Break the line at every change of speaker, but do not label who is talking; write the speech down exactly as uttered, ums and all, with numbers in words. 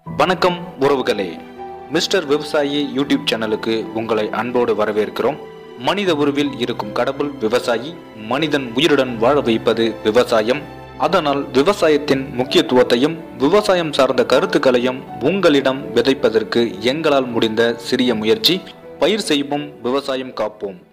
வணக்கம் உறவுகளே, மிஸ்டர் விவசாயி யூடியூப் சேனலுக்கு உங்களை அன்போடு வரவேற்கிறோம். மனித உருவில் இருக்கும் கடவுள் விவசாயி. மனிதன் உயிருடன் வாழ வைப்பது விவசாயம். அதனால் விவசாயத்தின் முக்கியத்துவத்தையும் விவசாயம் சார்ந்த கருத்துக்களையும் உங்களிடம் விதைப்பதற்கு எங்களால் முடிந்த சிறிய முயற்சி. பயிர் செய்வோம், விவசாயம் காப்போம்.